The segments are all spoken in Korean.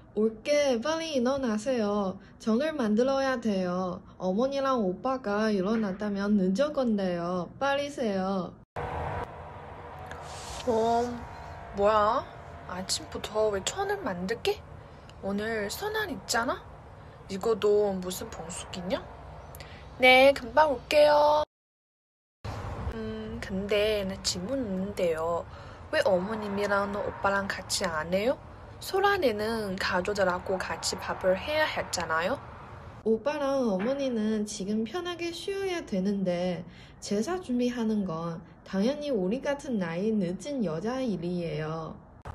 올게 빨리 일어나세요. 정을 만들어야 돼요. 어머니랑 오빠가 일어났다면 늦을 건데요. 빨리세요. 뭐야? 아침부터 왜 천을 만들게? 오늘 설날 있잖아? 이거도 무슨 봉숙이냐? 네, 금방 올게요. 근데 나 질문 있는데요. 왜 어머님이랑 오빠랑 같이 안 해요? 설날에는 가족들하고 같이 밥을 해야 했잖아요? 오빠랑 어머니는 지금 편하게 쉬어야 되는데 제사 준비하는 건 당연히 우리 같은 나이 늦은 여자 일이에요.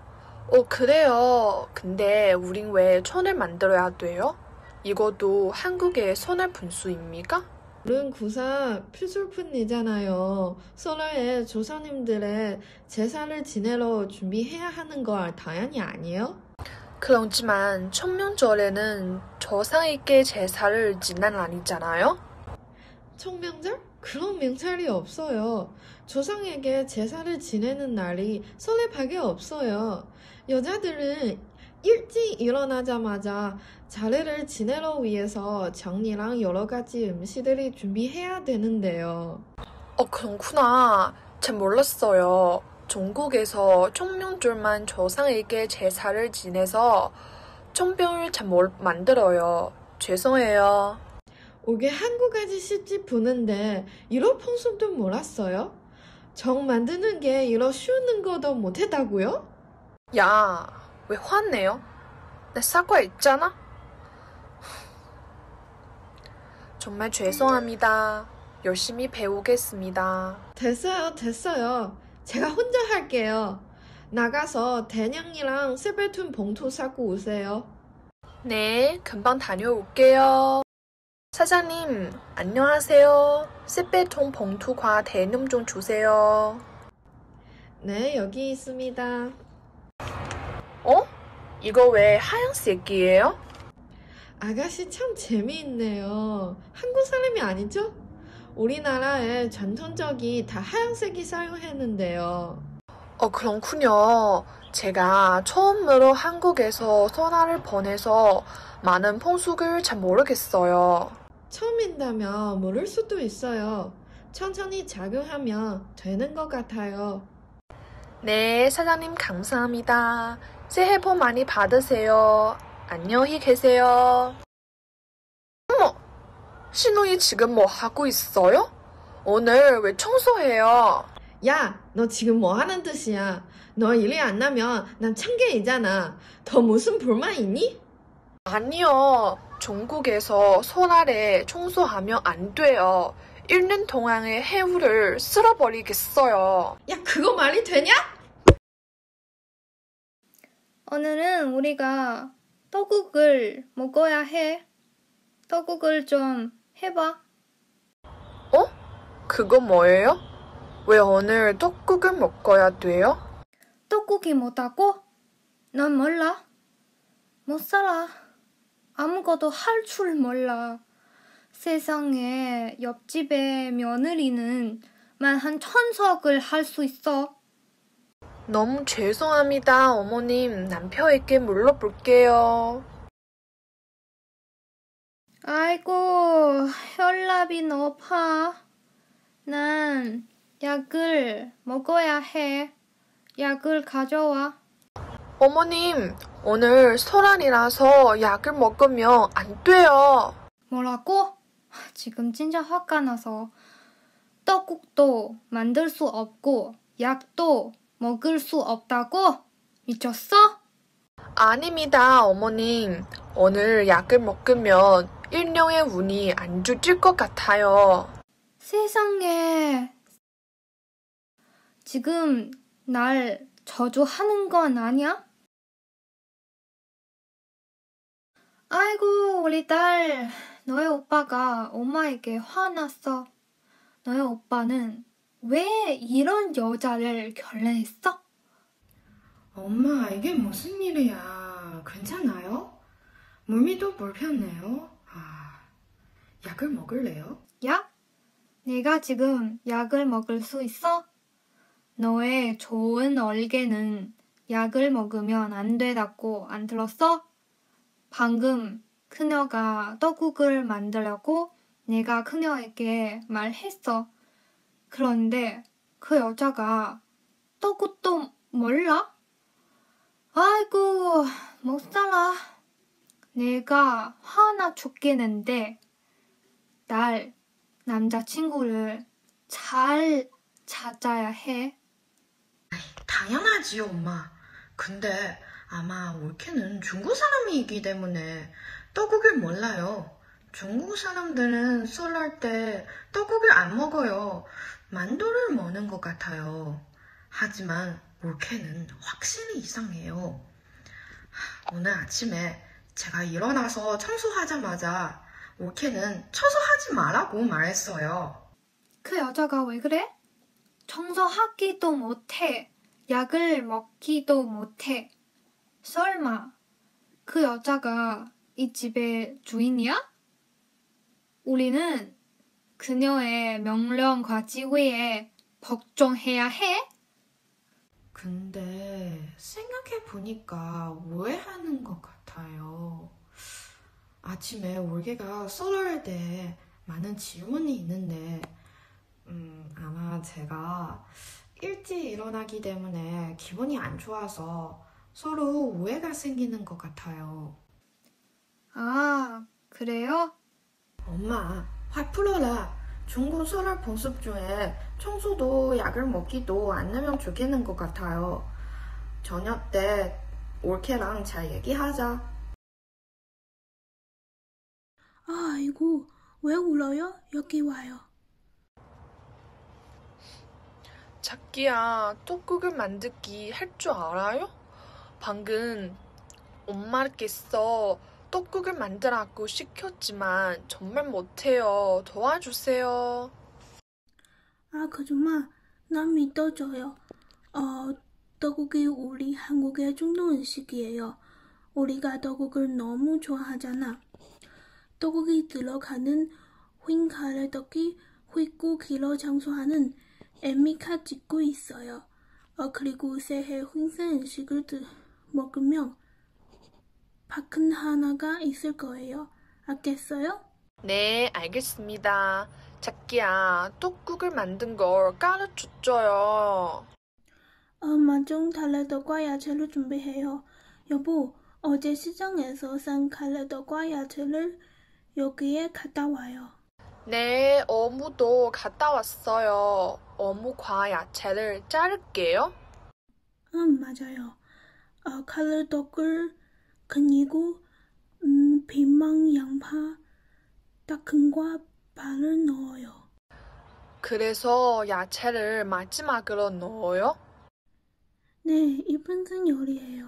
그래요. 근데 우린 왜 천을 만들어야 돼요? 이것도 한국의 설날 분수입니까? 어른 구사 필수품이잖아요. 설날에 조상님들의 제사를 지내러 준비해야 하는 걸 당연히 아니에요? 그렇지만 천명절에는 조상에게 제사를 지난 날이잖아요? 청명절? 그런 명찰이 없어요. 조상에게 제사를 지내는 날이 설날밖에 없어요. 여자들은 일찍 일어나자마자 자례를 지내러 위해서 정리랑 여러 가지 음식들이 준비해야 되는데요. 그렇구나. 잘 몰랐어요. 중국에서 청명절만 조상에게 제사를 지내서 청병을 잘 만들어요. 죄송해요. 오게 한국까지 시집 보는데 이런 풍습도 몰랐어요? 정 만드는 게 이런 쉬우는 것도 못했다고요? 야, 왜 화내요? 나 사과했잖아? 정말 죄송합니다. 열심히 배우겠습니다. 됐어요. 제가 혼자 할게요. 나가서 대냥이랑 세뱃돈 봉투 사고 오세요. 네, 금방 다녀올게요. 사장님, 안녕하세요. 세배통 봉투과 대름 좀 주세요. 네, 여기 있습니다. 이거 왜 하얀색이에요? 아가씨 참 재미있네요. 한국 사람이 아니죠? 우리나라의 전통적이 다 하얀색이 사용했는데요. 그렇군요. 제가 처음으로 한국에서 설날을 보내서 많은 풍속을 잘 모르겠어요. 처음인다면 모를 수도 있어요. 천천히 적용하면 되는 것 같아요. 네, 사장님 감사합니다. 새해 복 많이 받으세요. 안녕히 계세요. 어머, 신우이 지금 뭐 하고 있어요? 오늘 왜 청소해요? 야, 너 지금 뭐 하는 뜻이야? 너 일이 안 나면 난 참견이잖아. 더 무슨 불만 있니? 아니요. 중국에서 설날에 청소하면 안 돼요. 1년 동안의 해후를 쓸어버리겠어요. 야, 그거 말이 되냐? 오늘은 우리가 떡국을 먹어야 해. 떡국을 좀 해봐. 그거 뭐예요? 왜 오늘 떡국을 먹어야 돼요? 떡국이 뭐다고? 난 몰라. 못 살아. 아무것도 할 줄 몰라. 세상에 옆집의 며느리는 만 한 천석을 할 수 있어. 너무 죄송합니다, 어머님. 남편에게 물어볼게요. 아이고, 혈압이 높아. 난 약을 먹어야 해. 약을 가져와. 어머님, 오늘 설날이라서 약을 먹으면 안 돼요. 뭐라고? 지금 진짜 화가 나서 떡국도 만들 수 없고 약도 먹을 수 없다고? 미쳤어? 아닙니다, 어머님. 오늘 약을 먹으면 1년의 운이 안 좋을 것 같아요. 세상에. 지금 날 저주하는 건 아니야? 아이고, 우리 딸. 너의 오빠가 엄마에게 화났어. 너의 오빠는 왜 이런 여자를 결혼했어? 엄마, 이게 무슨 일이야? 괜찮아요? 몸이도 불편해요? 약을 먹을래요? 약? 내가 지금 약을 먹을 수 있어? 너의 좋은 얼개는 약을 먹으면 안 되다고 안 들었어? 방금 그녀가 떡국을 만들라고 내가 그녀에게 말했어. 그런데 그 여자가 떡국도 몰라? 아이고, 못 살아. 내가 화나 죽겠는데 날 남자친구를 잘 찾아야 해. 당연하지요, 엄마. 근데 아마 올케는 중국 사람이기 때문에 떡국을 몰라요. 중국 사람들은 설날 때 떡국을 안 먹어요. 만두를 먹는 것 같아요. 하지만 올케는 확실히 이상해요. 오늘 아침에 제가 일어나서 청소하자마자 올케는 청소하지 말라고 말했어요. 그 여자가 왜 그래? 청소하기도 못해. 약을 먹기도 못해. 설마 그 여자가 이 집의 주인이야? 우리는 그녀의 명령과 지위에 복종해야 해? 근데 생각해보니까 오해하는 것 같아요. 아침에 올게가 설날 때 많은 질문이 있는데 아마 제가 일찍 일어나기 때문에 기분이 안 좋아서 서로 오해가 생기는 것 같아요. 아, 그래요? 엄마, 화 풀어라. 중국 설날 풍습 중에 청소도 약을 먹기도 안 내면 죽이는 것 같아요. 저녁 때 올케랑 잘 얘기하자. 아이고, 왜 울어요? 여기 와요. 자기야, 떡국을 만들기 할 줄 알아요? 방금 엄마께서 떡국을 만들라고 시켰지만 정말 못해요. 도와주세요. 아, 그정말 난 믿어줘요. 떡국이 우리 한국의 중동 음식이에요. 우리가 떡국을 너무 좋아하잖아. 떡국이 들어가는 휜 가래떡이 휘고 길어 장수하는 애미카 짓고 있어요. 그리고 새해 휜생 음식을 먹으면 박근 하나가 있을 거예요. 알겠어요? 네, 알겠습니다. 자기야, 떡국을 만든 걸 가르쳐줘요. 맛종 갈래떡과 야채를 준비해요. 여보, 어제 시장에서 산 갈래떡과 야채를 여기에 갖다 와요. 네, 어묵도 갔다 왔어요. 어묵과 야채를 자를게요. 맞아요. 갈래떡을 그리고 피망, 양파, 당근과 파를 넣어요. 그래서 야채를 마지막으로 넣어요? 네, 이분은 요리예요.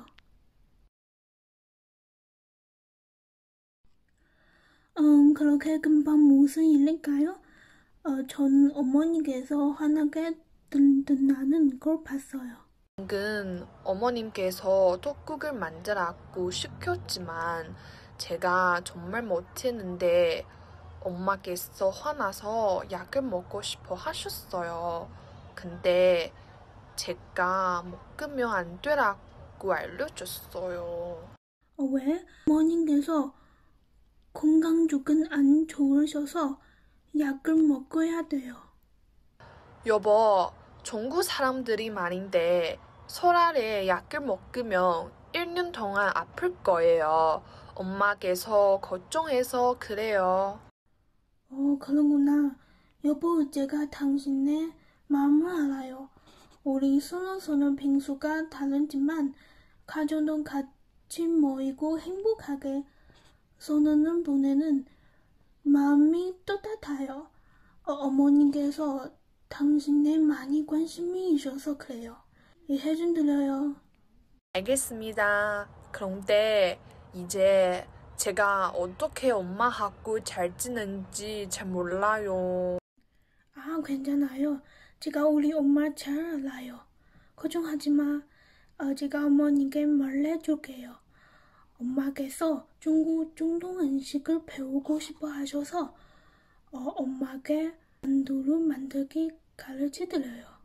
그렇게 금방 무슨 일일까요? 저는 어머니께서 환하게 든든하는 걸 봤어요. 방금 어머님께서 떡국을 만들라고 시켰지만 제가 정말 못했는데 엄마께서 화나서 약을 먹고 싶어 하셨어요. 근데 제가 먹으면 안 되라고 알려줬어요. 왜? 어머님께서 건강 조건 안 좋으셔서 약을 먹어야 돼요. 여보, 중국 사람들이 말인데 설날에 약을 먹으면 1년 동안 아플 거예요. 엄마께서 걱정해서 그래요. 그러구나. 여보, 제가 당신의 마음을 알아요. 우리 서로서로 빙수가 다르지만 가족도 같이 모이고 행복하게 선언을 보내는 마음이 똑같아요. 어머니께서 당신에 많이 관심이 있어서 그래요. 이해 좀 드려요. 알겠습니다. 그런데 이제 제가 어떻게 엄마하고 잘 지내는지 잘 몰라요. 괜찮아요. 제가 우리 엄마 잘 알아요. 걱정하지 마. 제가 어머니께 말해줄게요. 엄마께서 중국 중동 음식을 배우고 싶어 하셔서 엄마께 만두를 만들기 가르쳐드려요.